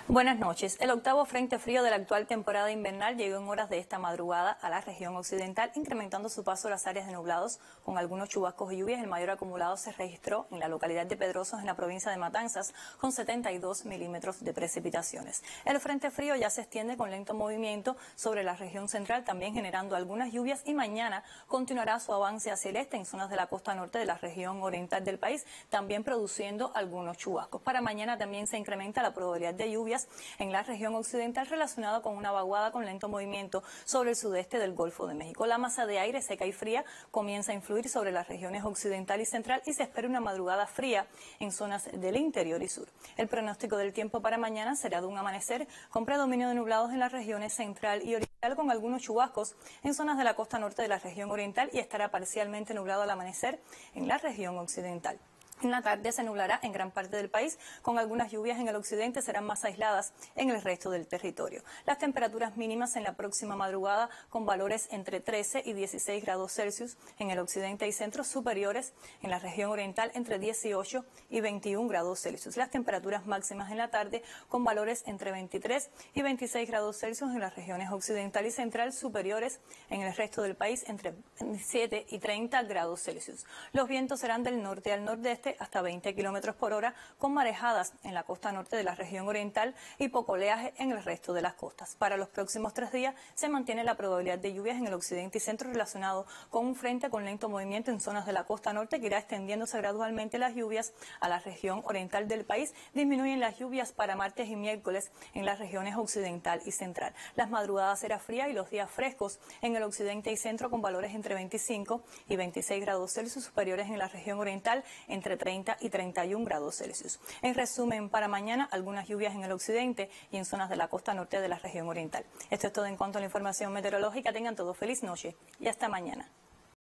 Buenas noches. El octavo frente frío de la actual temporada invernal llegó en horas de esta madrugada a la región occidental, incrementando su paso a las áreas de nublados con algunos chubascos y lluvias. El mayor acumulado se registró en la localidad de Pedrosos, en la provincia de Matanzas, con 72 milímetros de precipitaciones. El frente frío ya se extiende con lento movimiento sobre la región central, también generando algunas lluvias, y mañana continuará su avance hacia el este en zonas de la costa norte de la región oriental del país, también produciendo algunos chubascos. Para mañana también se incrementa la probabilidad de lluvias en la región occidental relacionada con una vaguada con lento movimiento sobre el sudeste del Golfo de México. La masa de aire seca y fría comienza a influir sobre las regiones occidental y central y se espera una madrugada fría en zonas del interior y sur. El pronóstico del tiempo para mañana será de un amanecer con predominio de nublados en las regiones central y oriental, con algunos chubascos en zonas de la costa norte de la región oriental, y estará parcialmente nublado al amanecer en la región occidental. En la tarde se nublará en gran parte del país, con algunas lluvias en el occidente, serán más aisladas en el resto del territorio. Las temperaturas mínimas en la próxima madrugada con valores entre 13 y 16 grados Celsius en el occidente y centro, superiores en la región oriental entre 18 y 21 grados Celsius. Las temperaturas máximas en la tarde con valores entre 23 y 26 grados Celsius en las regiones occidental y central, superiores en el resto del país entre 27 y 30 grados Celsius. Los vientos serán del norte al nordeste hasta 20 kilómetros por hora, con marejadas en la costa norte de la región oriental y poco oleaje en el resto de las costas. Para los próximos 3 días se mantiene la probabilidad de lluvias en el occidente y centro relacionado con un frente con lento movimiento en zonas de la costa norte, que irá extendiéndose gradualmente las lluvias a la región oriental del país. Disminuyen las lluvias para martes y miércoles en las regiones occidental y central. Las madrugadas serán frías y los días frescos en el occidente y centro, con valores entre 25 y 26 grados Celsius, superiores en la región oriental entre 30 y 31 grados Celsius. En resumen, para mañana, algunas lluvias en el occidente y en zonas de la costa norte de la región oriental. Esto es todo en cuanto a la información meteorológica. Tengan todos feliz noche y hasta mañana.